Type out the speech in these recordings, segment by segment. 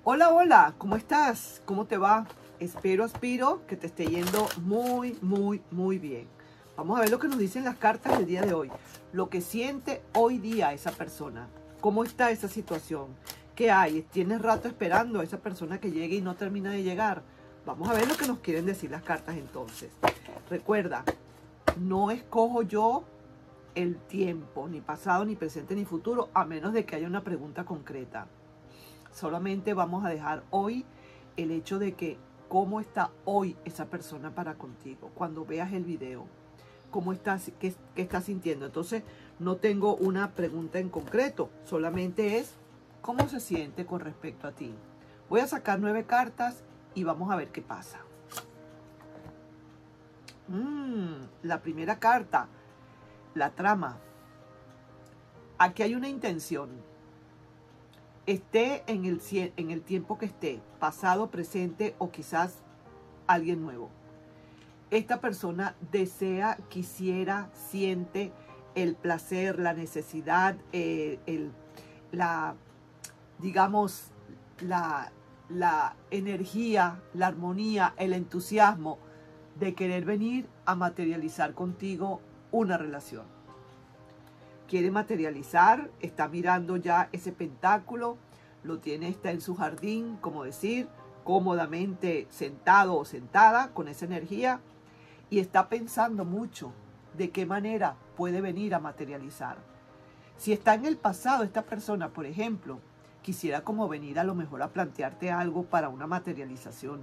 Hola, hola, ¿cómo estás? ¿Cómo te va? Aspiro que te esté yendo muy bien. Vamos a ver lo que nos dicen las cartas del día de hoy. Lo que siente hoy día esa persona. ¿Cómo está esa situación? ¿Qué hay? ¿Tienes rato esperando a esa persona que llegue y no termina de llegar? Vamos a ver lo que nos quieren decir las cartas entonces. Recuerda, no escojo yo el tiempo, ni pasado, ni presente, ni futuro, a menos de que haya una pregunta concreta. Solamente vamos a dejar hoy el hecho de que cómo está hoy esa persona para contigo. Cuando veas el video, cómo estás, qué estás sintiendo. Entonces, no tengo una pregunta en concreto, solamente es cómo se siente con respecto a ti. Voy a sacar 9 cartas y vamos a ver qué pasa. La primera carta, la trama. Aquí hay una intención. Esté en el tiempo que esté, pasado, presente o quizás alguien nuevo. Esta persona desea, quisiera, siente el placer, la necesidad, digamos, la energía, la armonía, el entusiasmo de querer venir a materializar contigo una relación. Quiere materializar, está mirando ya ese pentáculo, lo tiene, está en su jardín, como decir, cómodamente sentado o sentada con esa energía y está pensando mucho de qué manera puede venir a materializar. Si está en el pasado, esta persona, por ejemplo, quisiera como venir a lo mejor a plantearte algo para una materialización.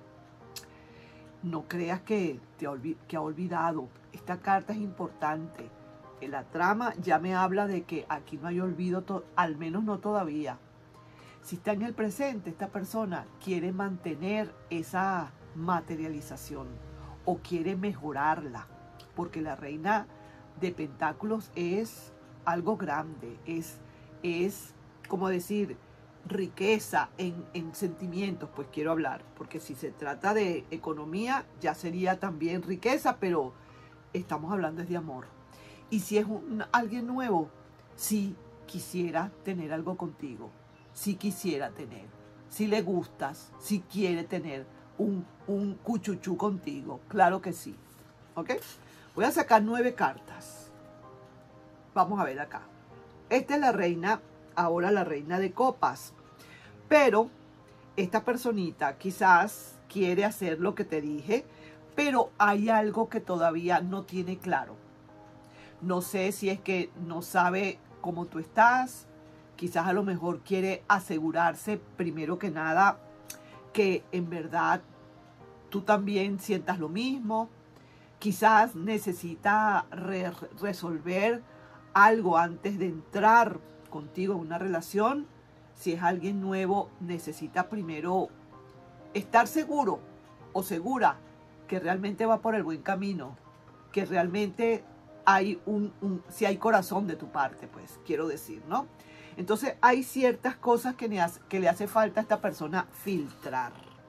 No creas que ha olvidado. Esta carta es importante. La trama ya me habla de que aquí no hay olvido, al menos no todavía. Si está en el presente, esta persona quiere mantener esa materialización o quiere mejorarla, porque la reina de pentáculos es algo grande, es como decir, riqueza en sentimientos, pues quiero hablar, porque si se trata de economía, ya sería también riqueza, pero estamos hablando de amor. Y si es alguien nuevo, sí quisiera tener algo contigo, sí quisiera tener, si le gustas, si quiere tener un cuchuchú contigo, claro que sí, ¿ok? Voy a sacar 9 cartas. Vamos a ver acá. Esta es la reina, ahora la reina de copas, pero esta personita quizás quiere hacer lo que te dije, pero hay algo que todavía no tiene claro. No sé si es que no sabe cómo tú estás, quizás a lo mejor quiere asegurarse primero que nada que en verdad tú también sientas lo mismo. Quizás necesita resolver algo antes de entrar contigo en una relación. Si es alguien nuevo, necesita primero estar seguro o segura que realmente va por el buen camino, que realmente hay si hay corazón de tu parte, pues, quiero decir, ¿no? Entonces, hay ciertas cosas que le hace falta a esta persona filtrar.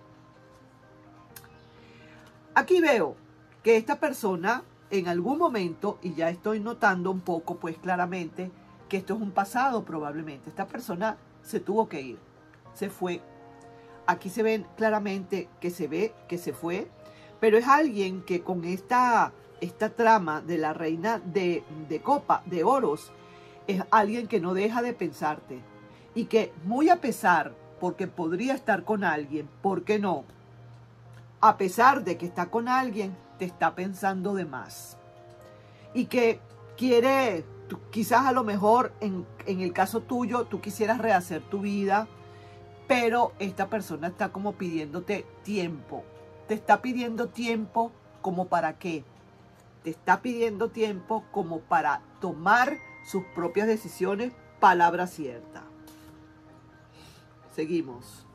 Aquí veo que esta persona, en algún momento, y ya estoy notando un poco, pues, claramente, que esto es un pasado, probablemente. Esta persona se tuvo que ir, se fue. Aquí se ven claramente que se ve que se fue, pero es alguien que con esta trama de la reina de copa, de oros, es alguien que no deja de pensarte y que muy a pesar, porque podría estar con alguien, ¿por qué no? A pesar de que está con alguien, te está pensando de más y que quiere, quizás a lo mejor en el caso tuyo, tú quisieras rehacer tu vida, pero esta persona está como pidiéndote tiempo. Te está pidiendo tiempo como para qué. Te está pidiendo tiempo como para tomar sus propias decisiones, palabra cierta. Seguimos.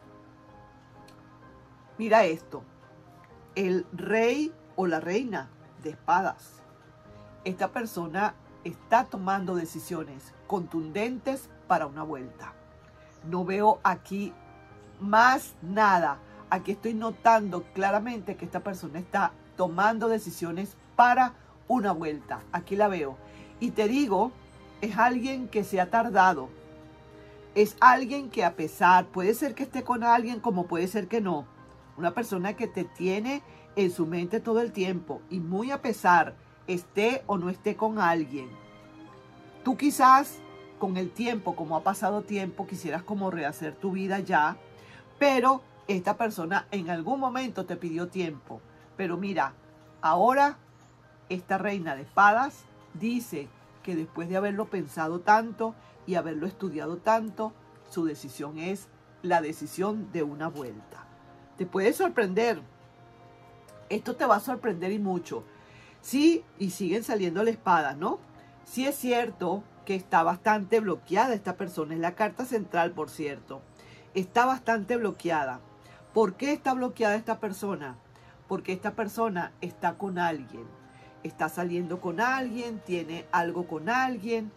Mira esto. El rey o la reina de espadas. Esta persona está tomando decisiones contundentes para una vuelta. No veo aquí más nada. Aquí estoy notando claramente que esta persona está tomando decisiones para una vuelta. Aquí la veo. Y te digo, es alguien que se ha tardado, Es alguien que a pesar, puede ser que esté con alguien como puede ser que no. Una persona que te tiene en su mente todo el tiempo y muy a pesar, esté o no esté con alguien. Tú quizás con el tiempo, como ha pasado tiempo, quisieras como rehacer tu vida ya, pero esta persona en algún momento te pidió tiempo. Pero mira, ahora esta reina de espadas dice que después de haberlo pensado tanto y haberlo estudiado tanto, su decisión es la decisión de una vuelta. Te puede sorprender. Esto te va a sorprender y mucho. Sí, y siguen saliendo la espada, ¿no? Sí es cierto que está bastante bloqueada esta persona. Es la carta central, por cierto. Está bastante bloqueada. ¿Por qué está bloqueada esta persona? Porque esta persona está con alguien. Está saliendo con alguien, tiene algo con alguien.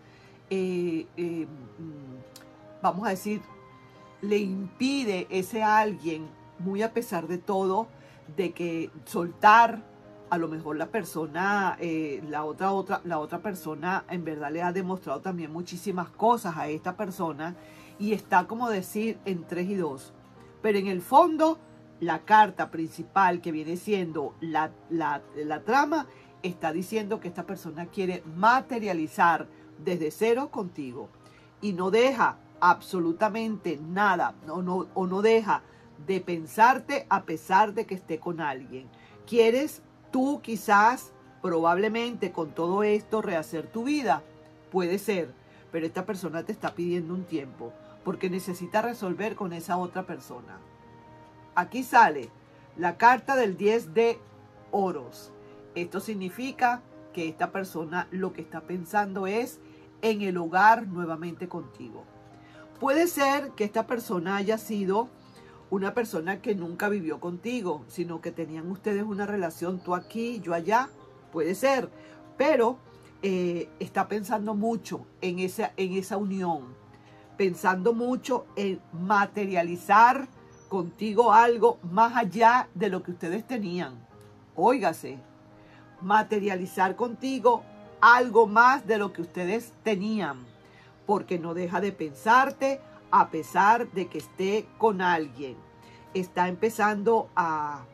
Vamos a decir, le impide ese alguien, muy a pesar de todo, de que soltar. A lo mejor la persona, la otra persona en verdad le ha demostrado también muchísimas cosas a esta persona y está, como decir, en 3 y 2. Pero en el fondo, la carta principal que viene siendo la trama, está diciendo que esta persona quiere materializar desde cero contigo y no deja absolutamente nada o no deja de pensarte a pesar de que esté con alguien. Quieres tú quizás, probablemente con todo esto, rehacer tu vida. Puede ser, pero esta persona te está pidiendo un tiempo porque necesita resolver con esa otra persona. Aquí sale la carta del 10 de oros. Esto significa que esta persona lo que está pensando es en el hogar nuevamente contigo. Puede ser que esta persona haya sido una persona que nunca vivió contigo, sino que tenían ustedes una relación, tú aquí, yo allá, puede ser, pero está pensando mucho en esa unión, pensando mucho en materializar contigo algo más allá de lo que ustedes tenían. Óigase, materializar contigo algo más de lo que ustedes tenían, porque no deja de pensarte a pesar de que esté con alguien. Está empezando a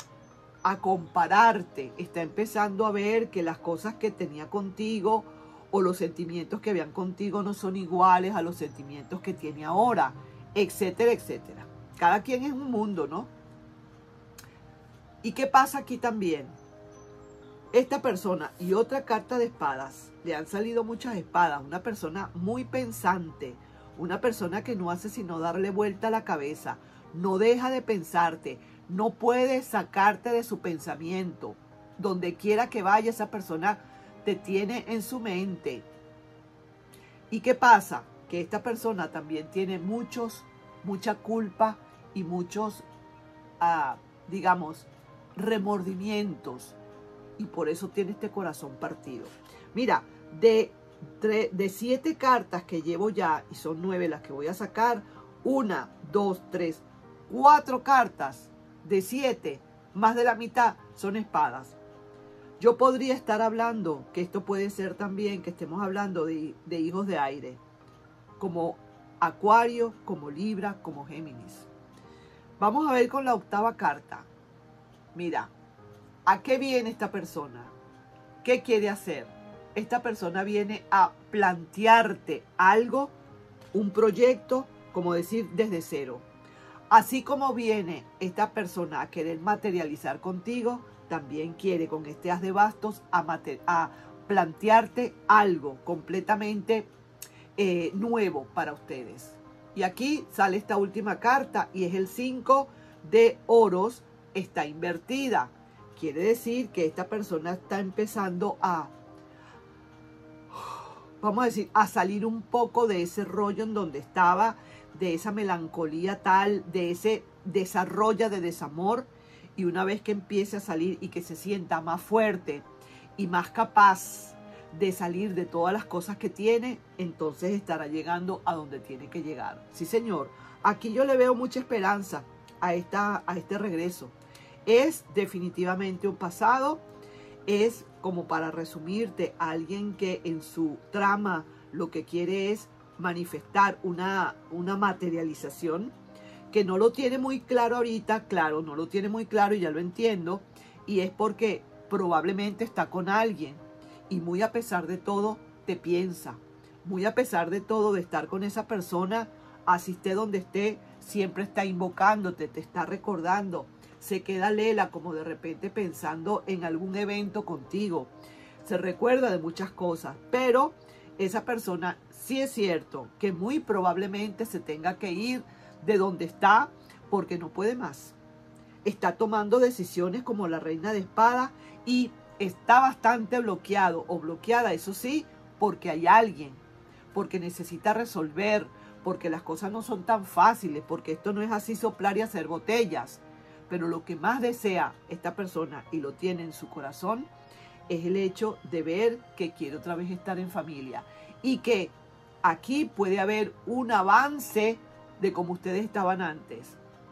compararte, está empezando a ver que las cosas que tenía contigo o los sentimientos que habían contigo no son iguales a los sentimientos que tiene ahora, etcétera, etcétera. Cada quien es un mundo, ¿no? ¿Y qué pasa aquí también? Esta persona y otra carta de espadas, le han salido muchas espadas, una persona muy pensante, una persona que no hace sino darle vuelta a la cabeza, no deja de pensarte, no puede sacarte de su pensamiento. Donde quiera que vaya, esa persona te tiene en su mente. ¿Y qué pasa? Que esta persona también tiene mucha culpa y muchos, digamos, remordimientos. Y por eso tiene este corazón partido. Mira, de 7 cartas que llevo ya, y son 9 las que voy a sacar, 1, 2, 3, 4 cartas de 7, más de la mitad son espadas. Yo podría estar hablando, que esto puede ser también, que estemos hablando de hijos de aire, como Acuario, como Libra, como Géminis. Vamos a ver con la 8ª carta. Mira, ¿a qué viene esta persona? ¿Qué quiere hacer? Esta persona viene a plantearte algo, un proyecto, como decir, desde cero. Así como viene esta persona a querer materializar contigo, también quiere con este as de bastos a plantearte algo completamente nuevo para ustedes. Y aquí sale esta última carta y es el 5 de oros, está invertida. Quiere decir que esta persona está empezando vamos a decir, a salir un poco de ese rollo en donde estaba, de esa melancolía tal, de ese desarrollo de desamor. Y una vez que empiece a salir y que se sienta más fuerte y más capaz de salir de todas las cosas que tiene, entonces estará llegando a donde tiene que llegar. Sí, señor. Aquí yo le veo mucha esperanza a este regreso. Es definitivamente un pasado. Es, como para resumirte, alguien que en su trama lo que quiere es manifestar una materialización que no lo tiene muy claro ahorita, claro, no lo tiene muy claro y ya lo entiendo, y es porque probablemente está con alguien y muy a pesar de todo te piensa, muy a pesar de todo de estar con esa persona, así esté donde esté, siempre está invocándote, te está recordando, se queda lela como de repente pensando en algún evento contigo, se recuerda de muchas cosas, pero esa persona sí es cierto que muy probablemente se tenga que ir de donde está porque no puede más. Está tomando decisiones como la reina de espadas y está bastante bloqueado o bloqueada, eso sí, porque hay alguien, porque necesita resolver, porque las cosas no son tan fáciles, porque esto no es así soplar y hacer botellas. Pero lo que más desea esta persona y lo tiene en su corazón es el hecho de ver que quiere otra vez estar en familia y que aquí puede haber un avance de como ustedes estaban antes.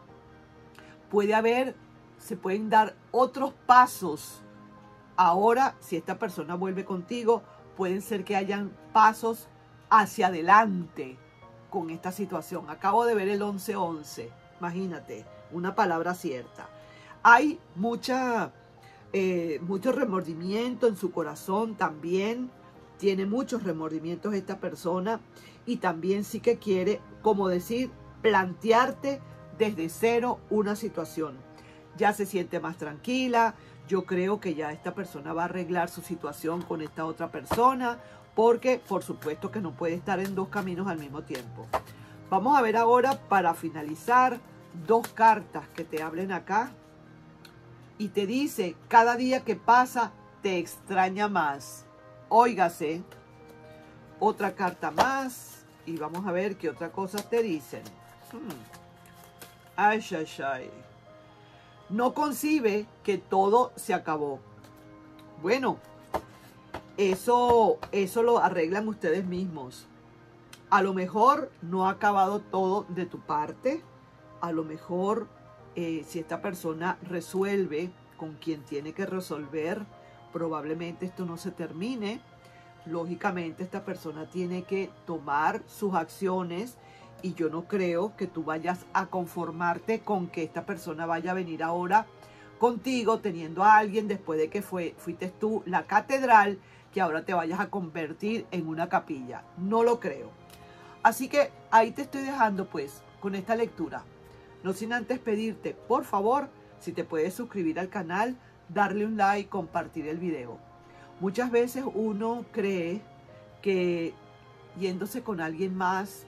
Se pueden dar otros pasos. Ahora, si esta persona vuelve contigo, pueden ser que hayan pasos hacia adelante con esta situación. Acabo de ver el 11-11. Imagínate, una palabra cierta. Hay mucho remordimiento en su corazón también. Tiene muchos remordimientos esta persona. Y también sí que quiere, como decir, plantearte desde cero una situación. Ya se siente más tranquila. Yo creo que ya esta persona va a arreglar su situación con esta otra persona, porque por supuesto que no puede estar en dos caminos al mismo tiempo. Vamos a ver ahora, para finalizar, dos cartas que te hablen acá. Y te dice, cada día que pasa te extraña más. Óigase, otra carta más. Y vamos a ver qué otra cosa te dicen. Ay, ay, ay. No concibe que todo se acabó. Bueno, eso lo arreglan ustedes mismos. A lo mejor no ha acabado todo de tu parte. A lo mejor si esta persona resuelve con quien tiene que resolver, probablemente esto no se termine. Lógicamente esta persona tiene que tomar sus acciones y yo no creo que tú vayas a conformarte con que esta persona vaya a venir ahora contigo teniendo a alguien después de que fuiste tú la catedral, que ahora te vayas a convertir en una capilla. No lo creo. Así que ahí te estoy dejando pues con esta lectura. No sin antes pedirte, por favor, si te puedes suscribir al canal, darle un like, compartir el video. Muchas veces uno cree que yéndose con alguien más,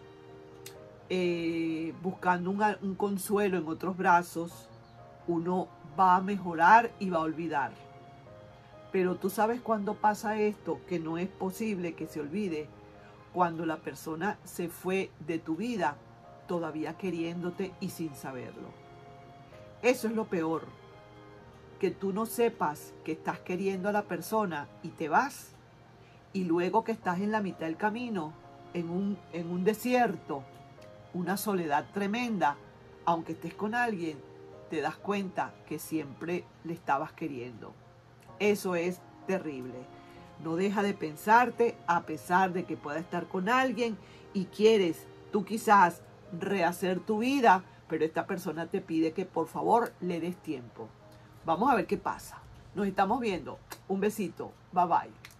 buscando un consuelo en otros brazos, uno va a mejorar y va a olvidar. Pero tú sabes cuándo pasa esto, que no es posible que se olvide, cuando la persona se fue de tu vida todavía queriéndote y sin saberlo. Eso es lo peor, que tú no sepas que estás queriendo a la persona y te vas, y luego que estás en la mitad del camino, en un desierto, una soledad tremenda, aunque estés con alguien, te das cuenta que siempre le estabas queriendo. Eso es terrible. No deja de pensarte, a pesar de que pueda estar con alguien y quieres tú quizás rehacer tu vida, pero esta persona te pide que por favor le des tiempo. Vamos a ver qué pasa. Nos estamos viendo. Un besito. Bye bye.